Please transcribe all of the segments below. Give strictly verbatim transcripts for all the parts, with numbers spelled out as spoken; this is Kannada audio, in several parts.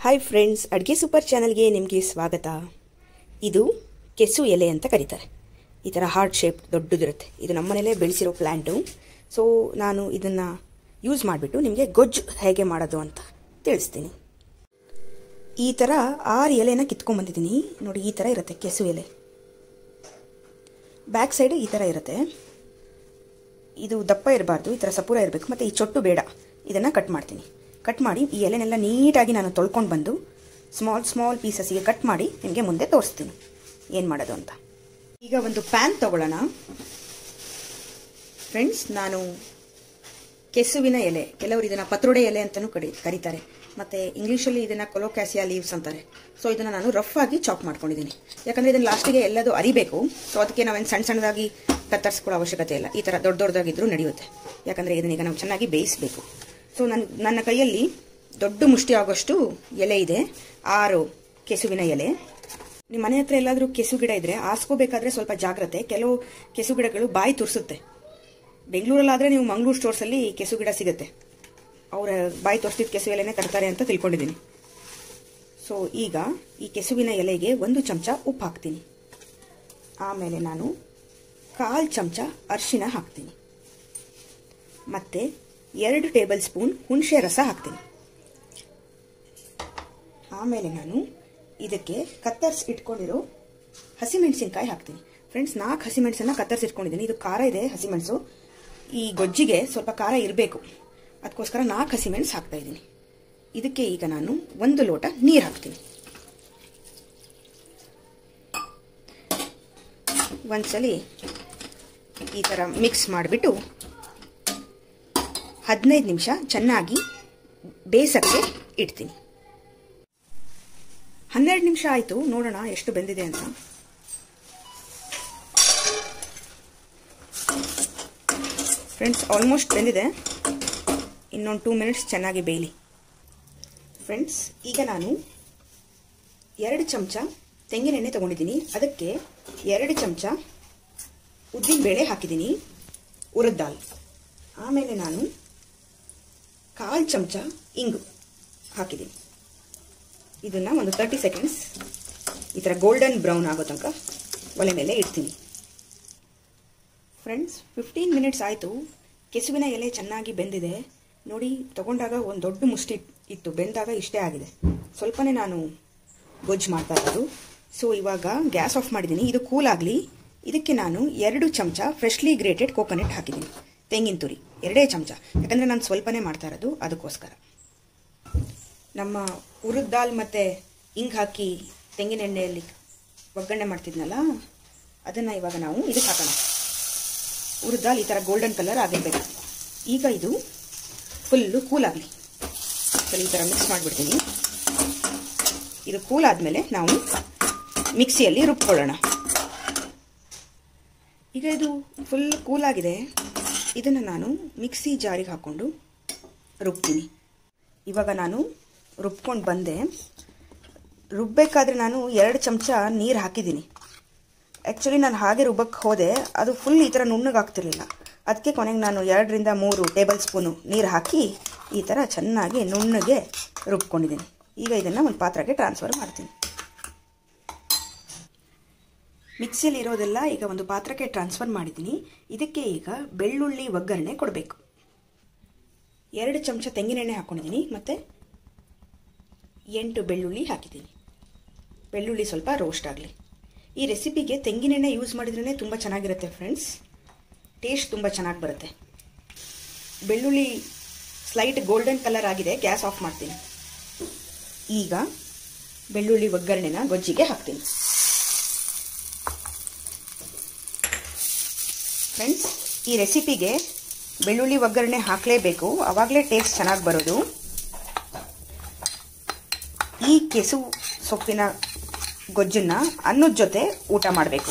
ಹಾಯ್ ಫ್ರೆಂಡ್ಸ್, ಅಡುಗೆ ಸೂಪರ್ ಚಾನಲ್ಗೆ ನಿಮಗೆ ಸ್ವಾಗತ. ಇದು ಕೆಸು ಎಲೆ ಅಂತ ಕರೀತಾರೆ. ಈ ಥರ ಹಾರ್ಟ್ ಶೇಪ್ ದೊಡ್ಡದಿರುತ್ತೆ. ಇದು ನಮ್ಮ ಮನೇಲೇ ಬೆಳೆಸಿರೋ ಪ್ಲ್ಯಾಂಟು. ಸೊ ನಾನು ಇದನ್ನು ಯೂಸ್ ಮಾಡಿಬಿಟ್ಟು ನಿಮಗೆ ಗೊಜ್ಜು ಹೇಗೆ ಮಾಡೋದು ಅಂತ ತಿಳಿಸ್ತೀನಿ. ಈ ಥರ ಆರು ಎಲೆನ ಕಿತ್ಕೊಂಡ್ಬಂದಿದ್ದೀನಿ ನೋಡಿ. ಈ ಥರ ಇರುತ್ತೆ ಕೆಸು ಎಲೆ. ಬ್ಯಾಕ್ ಸೈಡು ಈ ಥರ ಇರುತ್ತೆ. ಇದು ದಪ್ಪ ಇರಬಾರ್ದು, ಈ ಥರ ಸಪೂರ ಇರಬೇಕು. ಮತ್ತು ಈ ಚೊಟ್ಟು ಬೇಡ. ಇದನ್ನು ಕಟ್ ಮಾಡ್ತೀನಿ. ಕಟ್ ಮಾಡಿ ಈ ಎಲೆನೆಲ್ಲ ನೀಟಾಗಿ ನಾನು ತೊಳ್ಕೊಂಡು ಬಂದು ಸ್ಮಾಲ್ ಸ್ಮಾಲ್ ಪೀಸಸ್ಗೆ ಕಟ್ ಮಾಡಿ ನಿಮಗೆ ಮುಂದೆ ತೋರಿಸ್ತೀನಿ ಏನು ಮಾಡೋದು ಅಂತ. ಈಗ ಒಂದು ಪ್ಯಾನ್ ತಗೊಳ್ಳೋಣ ಫ್ರೆಂಡ್ಸ್. ನಾನು ಕೆಸುವಿನ ಎಲೆ, ಕೆಲವರು ಇದನ್ನು ಪತ್ರೊಡೆ ಎಲೆ ಅಂತಲೂ ಕಡಿ ಕರೀತಾರೆ ಮತ್ತು ಇಂಗ್ಲೀಷಲ್ಲಿ ಇದನ್ನು ಕೊಲೋಕ್ಯಾಸಿಯಾ ಲೀವ್ಸ್ ಅಂತಾರೆ. ಸೊ ಇದನ್ನು ನಾನು ರಫ್ ಆಗಿ ಚಾಪ್ ಮಾಡ್ಕೊಂಡಿದ್ದೀನಿ. ಯಾಕಂದರೆ ಇದನ್ನು ಲಾಸ್ಟಿಗೆ ಎಲ್ಲದು ಅರಿಬೇಕು. ಸೊ ಅದಕ್ಕೆ ನಾವೇನು ಸಣ್ಣ ಸಣ್ಣದಾಗಿ ಕತ್ತರಿಸ್ಕೊಳ್ಳೋ ಅವಶ್ಯಕತೆ ಇಲ್ಲ. ಈ ಥರ ದೊಡ್ಡ ದೊಡ್ಡದಾಗಿದ್ರೂ ನಡೆಯುತ್ತೆ. ಯಾಕಂದರೆ ಇದನ್ನೀಗ ನಾವು ಚೆನ್ನಾಗಿ ಬೇಯಿಸಬೇಕು. ಸೊ ನನ್ನ ನನ್ನ ಕೈಯಲ್ಲಿ ದೊಡ್ಡ ಮುಷ್ಟಿ ಆಗೋಷ್ಟು ಎಲೆ ಇದೆ. ಆರು ಕೆಸುವಿನ ಎಲೆ. ನಿಮ್ಮ ಮನೆ ಹತ್ರ ಎಲ್ಲಾದರೂ ಕೆಸು ಗಿಡ ಇದ್ದರೆ ಆರಿಸ್ಕೋಬೇಕಾದ್ರೆ ಸ್ವಲ್ಪ ಜಾಗ್ರತೆ. ಕೆಲವು ಕೆಸು ಗಿಡಗಳು ಬಾಯಿ ತುರಿಸುತ್ತೆ. ಬೆಂಗಳೂರಲ್ಲಾದರೆ ನೀವು ಮಂಗಳೂರು ಸ್ಟೋರ್ಸಲ್ಲಿ ಕೆಸು ಗಿಡ ಸಿಗುತ್ತೆ. ಅವರ ಬಾಯಿ ತೋರಿಸಿದ ಕೆಸು ಎಲೆನೇ ತರ್ತಾರೆ ಅಂತ ತಿಳ್ಕೊಂಡಿದ್ದೀನಿ. ಸೊ ಈಗ ಈ ಕೆಸುವಿನ ಎಲೆಗೆ ಒಂದು ಚಮಚ ಉಪ್ಪು ಹಾಕ್ತೀನಿ. ಆಮೇಲೆ ನಾನು ಕಾಲು ಚಮಚ ಅರಿಶಿನ ಹಾಕ್ತೀನಿ. ಮತ್ತು ಎರಡು ಟೇಬಲ್ ಸ್ಪೂನ್ ಹುಣಸೆ ರಸ ಹಾಕ್ತೀನಿ. ಆಮೇಲೆ ನಾನು ಇದಕ್ಕೆ ಕತ್ತರಿಸಿ ಇಟ್ಕೊಂಡಿರೋ ಹಸಿಮೆಣಸಿನ್ಕಾಯಿ ಹಾಕ್ತೀನಿ. ಫ್ರೆಂಡ್ಸ್, ನಾಲ್ಕು ಹಸಿಮೆಣಸನ್ನು ಕತ್ತರಿಸಿ ಇಟ್ಕೊಂಡಿದ್ದೀನಿ. ಇದು ಖಾರ ಇದೆ ಹಸಿಮೆಣಸು. ಈ ಗೊಜ್ಜಿಗೆ ಸ್ವಲ್ಪ ಖಾರ ಇರಬೇಕು. ಅದಕ್ಕೋಸ್ಕರ ನಾಲ್ಕು ಹಸಿಮೆಣಸು ಹಾಕ್ತಾ ಇದ್ದೀನಿ. ಇದಕ್ಕೆ ಈಗ ನಾನು ಒಂದು ಲೋಟ ನೀರು ಹಾಕ್ತೀನಿ. ಒಂದ್ಸಲಿ ಈ ಥರ ಮಿಕ್ಸ್ ಮಾಡಿಬಿಟ್ಟು ಹದಿನೈದು ನಿಮಿಷ ಚೆನ್ನಾಗಿ ಬೇಯಿಸಕ್ಕೆ ಇಡ್ತೀನಿ. ಹನ್ನೆರಡು ನಿಮಿಷ ಆಯಿತು. ನೋಡೋಣ ಎಷ್ಟು ಬೆಂದಿದೆ ಅಂತ. ಫ್ರೆಂಡ್ಸ್, ಆಲ್ಮೋಸ್ಟ್ ಬೆಂದಿದೆ. ಇನ್ನೊಂದು ಟೂ ಮಿನಿಟ್ಸ್ ಚೆನ್ನಾಗಿ ಬೇಯಲಿ. ಫ್ರೆಂಡ್ಸ್, ಈಗ ನಾನು ಎರಡು ಚಮಚ ತೆಂಗಿನೆಣ್ಣೆ ತೊಗೊಂಡಿದ್ದೀನಿ. ಅದಕ್ಕೆ ಎರಡು ಚಮಚ ಉದ್ದಿನಬೇಳೆ ಹಾಕಿದ್ದೀನಿ, ಉರಿದ ದಾಲ್. ಆಮೇಲೆ ನಾನು ಕಾಲು ಚಮಚ ಇಂಗು ಹಾಕಿದ್ದೀನಿ. ಇದನ್ನು ಒಂದು ತರ್ಟಿ ಸೆಕೆಂಡ್ಸ್ ಈ ಥರ ಗೋಲ್ಡನ್ ಬ್ರೌನ್ ಆಗೋ ತನಕ ಒಲೆ ಮೇಲೆ ಇಡ್ತೀನಿ. ಫ್ರೆಂಡ್ಸ್, ಫಿಫ್ಟೀನ್ ಮಿನಿಟ್ಸ್ ಆಯಿತು. ಕೆಸುವಿನ ಎಲೆ ಚೆನ್ನಾಗಿ ಬೆಂದಿದೆ ನೋಡಿ. ತಗೊಂಡಾಗ ಒಂದು ದೊಡ್ಡ ಮುಷ್ಟಿ ಇತ್ತು, ಬೆಂದಾಗ ಇಷ್ಟೇ ಆಗಿದೆ. ಸ್ವಲ್ಪನೇ ನಾನು ಗೊಜ್ಜು ಮಾಡ್ತಾ ಇರೋದು. ಸೊ ಇವಾಗ ಗ್ಯಾಸ್ ಆಫ್ ಮಾಡಿದ್ದೀನಿ. ಇದು ಕೂಲ್ ಆಗಲಿ. ಇದಕ್ಕೆ ನಾನು ಎರಡು ಚಮಚ ಫ್ರೆಶ್ಲಿ ಗ್ರೇಟೆಡ್ ಕೋಕೋನಟ್ ಹಾಕಿದ್ದೀನಿ. ತೆಂಗಿನ ತುರಿ ಎರಡೇ ಚಮಚ. ಯಾಕಂದರೆ ನಾನು ಸ್ವಲ್ಪನೇ ಮಾಡ್ತಾ ಇರೋದು, ಅದಕ್ಕೋಸ್ಕರ. ನಮ್ಮ ಉರಿದ ದಾಲ್ ಮತ್ತು ಇಂಗು ಹಾಕಿ ತೆಂಗಿನ ಎಣ್ಣೆಯಲ್ಲಿ ಒಗ್ಗರಣೆ ಮಾಡ್ತಿದ್ನಲ್ಲ, ಅದನ್ನು ಇವಾಗ ನಾವು ಇದಕ್ಕೆ ಹಾಕೋಣ. ಉರಿದ ದಾಲ್ ಈ ಥರ ಗೋಲ್ಡನ್ ಕಲರ್ ಆಗಿರಬೇಕು. ಈಗ ಇದು ಫುಲ್ಲು ಕೂಲ್ ಆಗಲಿ. ಸರಿ, ಈ ಥರ ಮಿಕ್ಸ್ ಮಾಡಿಬಿಡ್ತೀನಿ. ಇದು ಕೂಲ್ ಆದಮೇಲೆ ನಾವು ಮಿಕ್ಸಿಯಲ್ಲಿ ರುಬ್ಕೊಳ್ಳೋಣ. ಈಗ ಇದು ಫುಲ್ ಕೂಲ್ ಆಗಿದೆ. ಇದನ್ನು ನಾನು ಮಿಕ್ಸಿ ಜಾರಿಗೆ ಹಾಕ್ಕೊಂಡು ರುಬ್ತೀನಿ. ಇವಾಗ ನಾನು ರುಬ್ಕೊಂಡು ಬಂದೆ. ರುಬ್ಬಬೇಕಾದ್ರೆ ನಾನು ಎರಡು ಚಮಚ ನೀರು ಹಾಕಿದ್ದೀನಿ. ಆ್ಯಕ್ಚುಲಿ ನಾನು ಹಾಗೆ ರುಬ್ಬಕ್ಕೆ ಹೋದೆ, ಅದು ಫುಲ್ ಈ ಥರ ನುಣ್ಣಗಾಗ್ತಿರ್ಲಿಲ್ಲ. ಅದಕ್ಕೆ ಕೊನೆಗೆ ನಾನು ಎರಡರಿಂದ ಮೂರು ಟೇಬಲ್ ಸ್ಪೂನು ನೀರು ಹಾಕಿ ಈ ಥರ ಚೆನ್ನಾಗಿ ನುಣ್ಣಗೆ ರುಬ್ಕೊಂಡಿದ್ದೀನಿ. ಈಗ ಇದನ್ನು ಒಂದು ಪಾತ್ರೆಗೆ ಟ್ರಾನ್ಸ್ಫರ್ ಮಾಡ್ತೀನಿ. ಮಿಕ್ಸಿಯಲ್ಲಿ ಇರೋದೆಲ್ಲ ಈಗ ಒಂದು ಪಾತ್ರಕ್ಕೆ ಟ್ರಾನ್ಸ್ಫರ್ ಮಾಡಿದ್ದೀನಿ. ಇದಕ್ಕೆ ಈಗ ಬೆಳ್ಳುಳ್ಳಿ ಒಗ್ಗರಣೆ ಕೊಡಬೇಕು. ಎರಡು ಚಮಚ ತೆಂಗಿನೆಣ್ಣೆ ಹಾಕ್ಕೊಂಡಿದ್ದೀನಿ ಮತ್ತು ಎಂಟು ಬೆಳ್ಳುಳ್ಳಿ ಹಾಕಿದ್ದೀನಿ. ಬೆಳ್ಳುಳ್ಳಿ ಸ್ವಲ್ಪ ರೋಸ್ಟ್ ಆಗಲಿ. ಈ ರೆಸಿಪಿಗೆ ತೆಂಗಿನೆಣ್ಣೆ ಯೂಸ್ ಮಾಡಿದ್ರೇ ತುಂಬ ಚೆನ್ನಾಗಿರುತ್ತೆ ಫ್ರೆಂಡ್ಸ್. ಟೇಸ್ಟ್ ತುಂಬ ಚೆನ್ನಾಗಿ ಬರುತ್ತೆ. ಬೆಳ್ಳುಳ್ಳಿ ಸ್ಲೈಟ್ ಗೋಲ್ಡನ್ ಕಲರ್ ಆಗಿದೆ. ಗ್ಯಾಸ್ ಆಫ್ ಮಾಡ್ತೀನಿ. ಈಗ ಬೆಳ್ಳುಳ್ಳಿ ಒಗ್ಗರಣೆನ ಗೊಜ್ಜಿಗೆ ಹಾಕ್ತೀನಿ. ಫ್ರೆಂಡ್ಸ್, ಈ ರೆಸಿಪಿಗೆ ಬೆಳ್ಳುಳ್ಳಿ ಒಗ್ಗರಣೆ ಹಾಕಲೇಬೇಕು, ಆವಾಗಲೇ ಟೇಸ್ಟ್ ಚೆನ್ನಾಗಿ ಬರೋದು. ಈ ಕೆಸು ಸೊಪ್ಪಿನ ಗೊಜ್ಜನ್ನು ಅನ್ನದ ಜೊತೆ ಊಟ ಮಾಡಬೇಕು.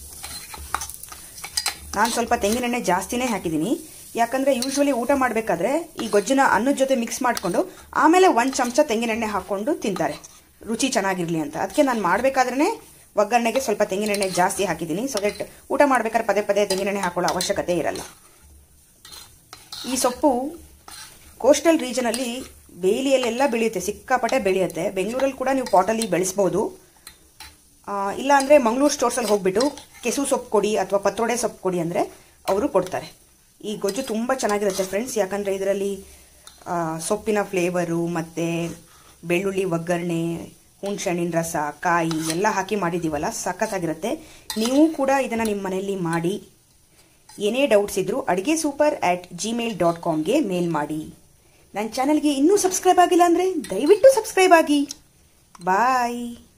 ನಾನು ಸ್ವಲ್ಪ ತೆಂಗಿನೆಣ್ಣೆ ಜಾಸ್ತಿನೇ ಹಾಕಿದ್ದೀನಿ. ಯಾಕಂದರೆ ಯೂಶ್ವಲಿ ಊಟ ಮಾಡಬೇಕಾದ್ರೆ ಈ ಗೊಜ್ಜನ್ನ ಅನ್ನದ ಜೊತೆ ಮಿಕ್ಸ್ ಮಾಡಿಕೊಂಡು ಆಮೇಲೆ ಒಂದು ಚಮಚ ತೆಂಗಿನೆಣ್ಣೆ ಹಾಕ್ಕೊಂಡು ತಿಂತಾರೆ, ರುಚಿ ಚೆನ್ನಾಗಿರಲಿ ಅಂತ. ಅದಕ್ಕೆ ನಾನು ಮಾಡಬೇಕಾದ್ರೇ ಒಗ್ಗರಣೆಗೆ ಸ್ವಲ್ಪ ತೆಂಗಿನೆಣ್ಣೆ ಜಾಸ್ತಿ ಹಾಕಿದ್ದೀನಿ. ಸೊ ದಟ್ ಊಟ ಮಾಡಬೇಕಾದ್ರೆ ಪದೇ ಪದೇ ತೆಂಗಿನೆಣ್ಣೆ ಹಾಕೊಳ್ಳೋ ಅವಶ್ಯಕತೆ ಇರಲ್ಲ. ಈ ಸೊಪ್ಪು ಕೋಸ್ಟಲ್ ರೀಜನಲ್ಲಿ ಬೇಲಿಯಲ್ಲೆಲ್ಲ ಬೆಳೆಯುತ್ತೆ, ಸಿಕ್ಕಾಪಟ್ಟೆ ಬೆಳೆಯುತ್ತೆ. ಬೆಂಗಳೂರಲ್ಲಿ ಕೂಡ ನೀವು ಪಾಟಲ್ಲಿ ಬೆಳೆಸ್ಬೋದು. ಇಲ್ಲ ಅಂದರೆ ಮಂಗಳೂರು ಸ್ಟೋರ್ಸಲ್ಲಿ ಹೋಗ್ಬಿಟ್ಟು ಕೆಸು ಸೊಪ್ಪು ಕೊಡಿ ಅಥವಾ ಪತ್ರೊಡೆ ಸೊಪ್ಪು ಕೊಡಿ ಅಂದರೆ ಅವರು ಕೊಡ್ತಾರೆ. ಈ ಗೊಜ್ಜು ತುಂಬ ಚೆನ್ನಾಗಿರುತ್ತೆ ಫ್ರೆಂಡ್ಸ್, ಯಾಕಂದರೆ ಇದರಲ್ಲಿ ಸೊಪ್ಪಿನ ಫ್ಲೇವರು ಮತ್ತು ಬೆಳ್ಳುಳ್ಳಿ ಒಗ್ಗರಣೆ, ಹುಣಸೆಹಣ್ಣಿನ ರಸ, ಕಾಯಿ ಎಲ್ಲ ಹಾಕಿ ಮಾಡಿದ್ದೀವಲ್ಲ, ಸಖತ್ತಾಗಿರುತ್ತೆ. ನೀವು ಕೂಡ ಇದನ್ನು ನಿಮ್ಮ ಮನೆಯಲ್ಲಿ ಮಾಡಿ. ಏನೇ ಡೌಟ್ಸ್ ಇದ್ದರೂ ಅಡುಗೆ ಸೂಪರ್ ಅಟ್ ಜಿಮೇಲ್ ಡಾಟ್ ಕಾಮ್ಗೆ ಮೇಲ್ ಮಾಡಿ. ನನ್ನ ಚಾನಲ್ಗೆ ಇನ್ನೂ ಸಬ್ಸ್ಕ್ರೈಬ್ ಆಗಿಲ್ಲ ಅಂದರೆ ದಯವಿಟ್ಟು ಸಬ್ಸ್ಕ್ರೈಬ್ ಆಗಿ. ಬಾಯ್.